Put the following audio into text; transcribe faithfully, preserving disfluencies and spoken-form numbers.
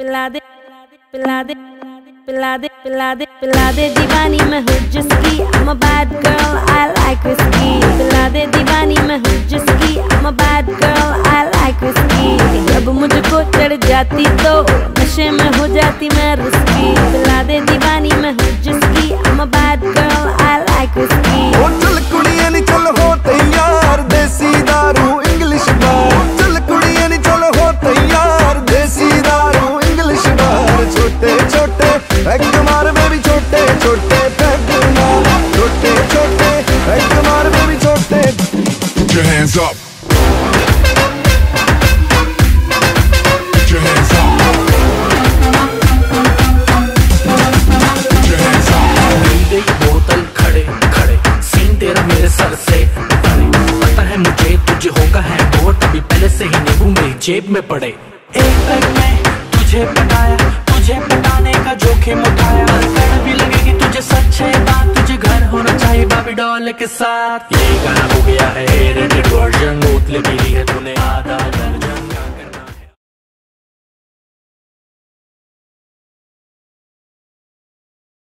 पिला दे पिला दे पिला दे पिला दे पिला दे दीवानी मैं हूँ जिसकी I'm a bad girl I like whiskey पिला दे दीवानी मैं हूँ जिसकी I'm a bad girl I like whiskey जब मुझको चढ़ जाती तो नशे में हो जाती मैं रिस्की पिला दे दीवानी मैं हूँ जिसकी I'm a bad girl I like whiskey ओ चल कुड़िए नी चल हो तैयार देसी दारू इंग्लिश बार चल कुड़िए नी चल हो तैयार देसी दारू इंग्लिश बार छोटे छोटे पैग मार बेबी छोटे छोटे पैग मार छोटे छोटे पैग मार बेबी छोटे Put your hands up. Put your hands up. Put your hands up. मिल गई बोतल खड़े खड़े सीन तेरा मेरे सर से परे पता है मुझे तुझे होगा है वो तभी पहले से ही नींबू मेरी जेब में पड़े एक पैग में तुझे पटाया तुझे पटाने का जोखिम उठाया कर भी लगेगी तुझे सच्चे बात तुझे घर होना चाहिए बाबी डॉल के साथ ये गाना हो गया है रेटेड वर्जन बोतल पीली